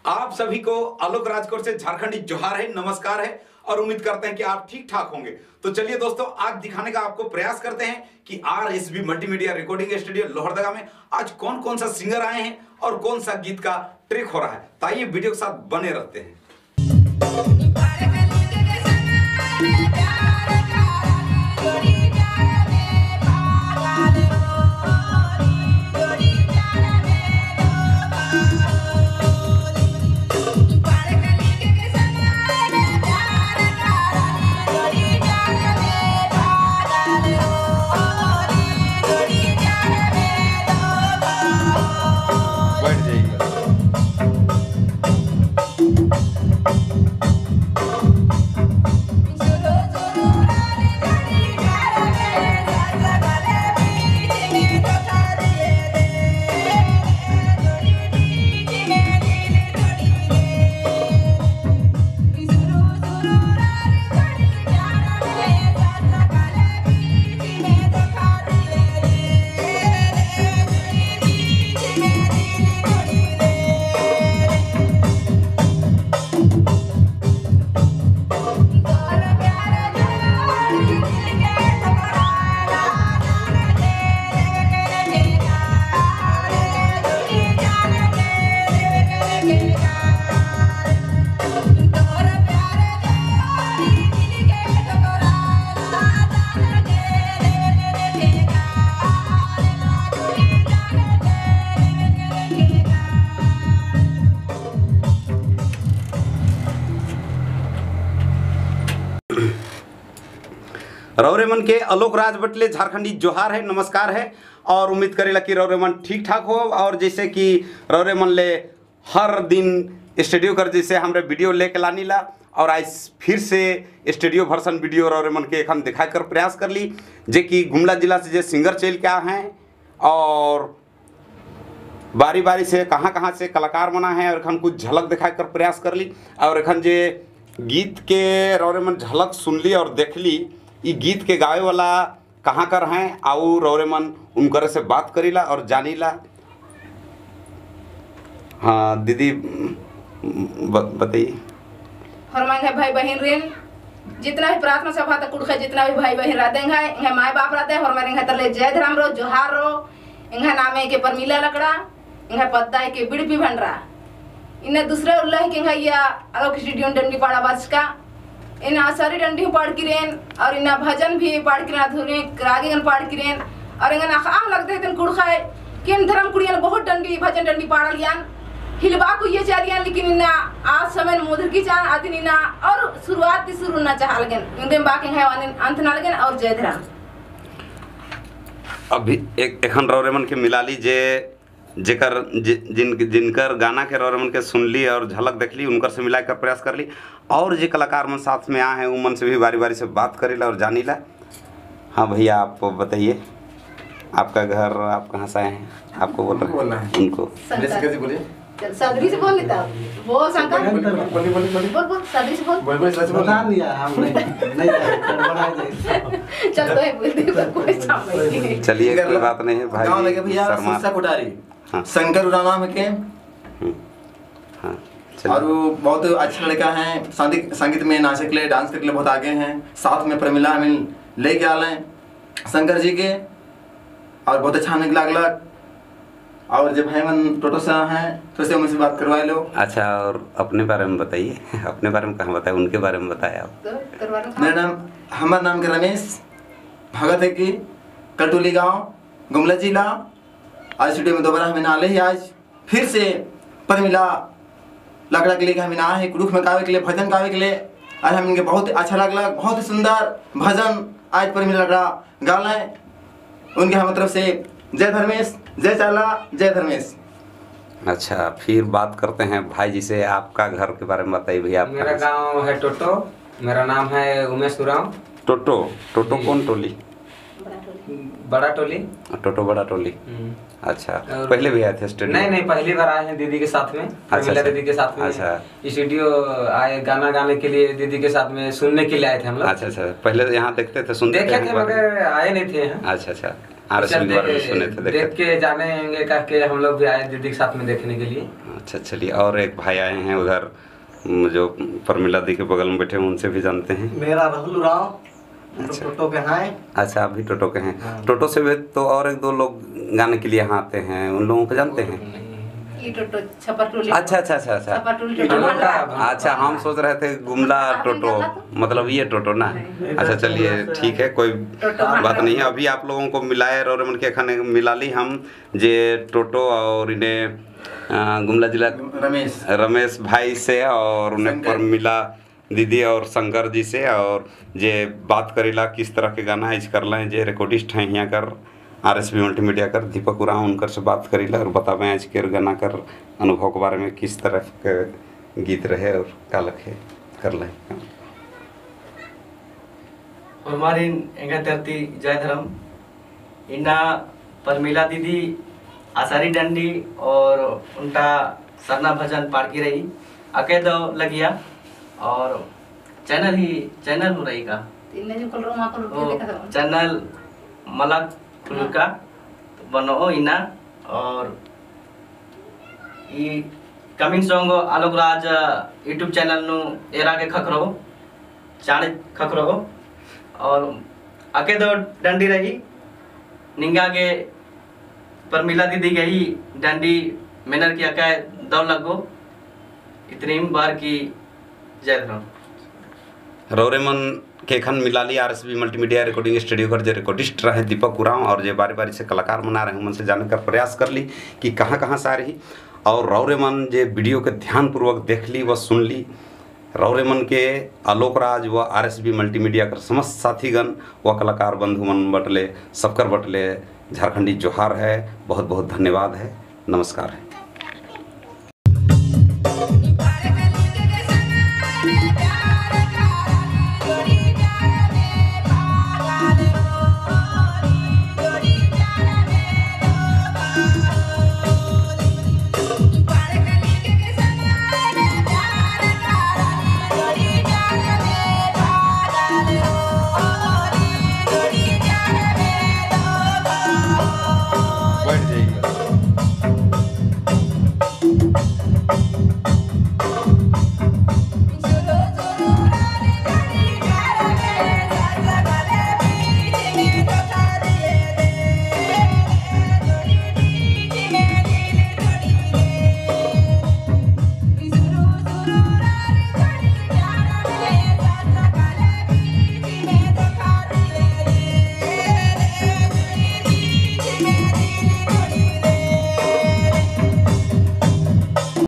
आप सभी को आलोक राजकोट से झारखंडी जोहार है, नमस्कार है और उम्मीद करते हैं कि आप ठीक ठाक होंगे। तो चलिए दोस्तों, आज दिखाने का आपको प्रयास करते हैं कि RSB multimedia recording studio Lohardaga में आज कौन कौन सा सिंगर आए हैं और कौन सा गीत का ट्रैक हो रहा है। तो आइए वीडियो के साथ बने रहते हैं। रौरेमन के आलोक राज बटले झारखंडी जोहार है, नमस्कार है और उम्मीद करेला कि रौरेमन ठीक ठाक हो। और जैसे कि रौरेमन ले हर दिन स्टूडियो कर जैसे हमरे वीडियो लेके लानी ला और आज फिर से स्टूडियो वर्सन वीडियो रौरेमन के हम दिखा कर प्रयास कर ली जे कि गुमला जिला से जे सिंगर चल के आए हैं और बारी बारी से कहाँ कहाँ से कलाकार बना है और एखन कुछ झलक दिखा कर प्रयास कर ली। और एखन जे गीत के रौरेमन झलक सुन ली और देख ली, ये गीत के गावे वाला कहाँ कर हैं और रौरेमन उनकर से बात करीला और जानीला। हाँ दीदी बताइए। हरमांगे भाई बहन रेन जितना भी प्रार्थना सभा तक कुड़खे जितना भी भाई बहन रहते हैं इंगे माय बाप रहते हैं हरमारे इंगे तरले जय धर्म रो जोहार रो इंगे नामे के परमिला लकड़ा इंगे पत्ता के बिड़पी भंडरा इन्हें दूसरे उल्लाह के इंगे या आलोक स्टूडियो डंडी पाड़ा बस का इन सारी डंडी पढ़ किरेन और इन भजन भी पढ़ किरेन अधूरे रागीगन पढ़ किरेन और इंगे ना आम लगते थे कुड़खे किन धर्म कुड़ियन बहुत डंडी भजन डंडी पाड़ा लियान हिलवा को ये चारियां लेकिन इना आज समय मुद्र की चान आदि इना और शुरुआत शुरू ना चाह लगन इंदे बाकी है अंत ना लगन और जय धर्म। अभी एक एखन रौरेमन के मिलाली जे जेकर जिनकर गाना के रौरेमन के सुन ली और झलक देख ली उनकर से मिला कर प्रयास कर ली और जे कलाकार मन साथ में आए हैं उमन से भी बारी बारी से बात करेला और जानी ला। हाँ भैया आप बताइए, आपका घर आप कहाँ से आए हैं? आपको बोलना है उनको कैसे बोलिए सदरी से बोल लेता वो शंकर बोल सदरी से बोल बता दिया हमने नहीं बना दे चल तो बोल दे कोई सामने। चलिए कोई बात नहीं है भाई। गांव लगे भैया सिरसा कोटारी शंकर उड़ा नाम के हाँ और वो बहुत अच्छा लड़का है, संगीत में नाचे के लिए डांस के लिए बहुत आगे हैं। साथ में प्रमिला में लेके आ रहे शंकर जी के और बहुत अच्छा निकला और जब भाईमन टोटो से हैं तो उससे मुझसे बात करवा लो। अच्छा और अपने बारे में बताइए, अपने बारे में कहाँ बताए उनके बारे में बताए आप। मेरा नाम हमारा नाम के रमेश भगत है कि कटोली गांव गुमला जिला। आज स्टूडियो में दोबारा हमें नाले ही आज फिर से परमिला लकड़ा के लिए हमें ना है कुरुख में गावे के लिए भजन गावे के लिए आज हम इनके बहुत अच्छा लगला, बहुत ही सुंदर भजन आज परमिला लकड़ा गाला है। उनके हम तरफ से जय धर्मेश, जय चाला, जय धर्मेश। अच्छा फिर बात करते हैं भाई जी से। आपका घर के बारे में बताइए भैया। मेरा गांव है टोटो, मेरा नाम है उमेश उरांव। टोटो टोटो कौन टोली? बड़ा टोली। टोटो बड़ा टोली। अच्छा पहले भी आए थे स्टूडियो? नहीं पहली बार आए हैं दीदी के साथ में। अच्छा दीदी के साथ में स्टूडियो आए गाना गाने के लिए, दीदी के साथ में सुनने के लिए आए थे हम लोग। अच्छा पहले यहाँ देखते थे सुनते देखे थे मगर आए नहीं थे। अच्छा RSB के बारे में सुने थे, देखे देख के जानेंगे कह के हम लोग भी आए दीदी के साथ में देखने के लिए। अच्छा चलिए, और एक भाई आए हैं उधर जो प्रमिला दी के बगल में बैठे हैं, उनसे भी जानते हैं। मेरा राहुल राव, अच्छा। टोटो के हैं। अच्छा, अभी टोटो के हैं। टोटो से भी तो और एक दो लोग गाने के लिए यहाँ आते हैं, उन लोगों को जानते हैं? ई टोटो छपरटोली। अच्छा अच्छा अच्छा अच्छा छपरटोली टोटो भंडा। अच्छा, हम सोच रहे थे गुमला टोटो, मतलब ये टोटो ना। अच्छा चलिए ठीक है, कोई बात नहीं है। अभी आप लोगों को मिलाए रौरेमन के खाने मिला ली हम जे टोटो और इन्हें गुमला जिला रमेश भाई से, और उन्हें प्रमिला दीदी और शंकर जी से, और जे बात करेला किस तरह के गाना इज कर लें, जे रिकॉर्डिस्ट हैं यहाँ कर RSB मल्टीमीडिया कर दीपक उराव, उनकर से बात करेला और बतावें आज के गाना कर अनुभव के बारे में, किस तरह के गीत रहे और का लखे कर लें। हमारी एंगा धरती जय धर्म इना प्रमिला दीदी आसारी डंडी और उनका सरना भजन पाड़की रही अके दो लगिया, और चैनल हो रही का चैनल मलक फुलका बनो इना, और ई coming song Alok Raj YouTube channel नु एरा के खखरो चाणे खखरो, और अके दो डंडी रही निंगा के प्रमिला दीदी गई डंडी मेनर की अके दो लगो इतनी बार की जय धर्म। रौरेमन के खन मिलाली RSB मल्टीमीडिया रिकॉर्डिंग स्टूडियो कर जे रिकॉर्डिस्ट रहे दीपक उराव, और जे बारी बारी से कलाकार बना रहे हैं, उनसे जानने का प्रयास कर ली कि कहाँ कहाँ से आ रही, और रौरेमन जे वीडियो के ध्यानपूर्वक देख ली व सुन ली। रौरेमन के आलोक राज व RSB मल्टीमीडिया कर समस्त साथीगण व कलाकार बंधु मन बटले सबकर बटले झारखंडी जोहार है, बहुत बहुत धन्यवाद है, नमस्कार है।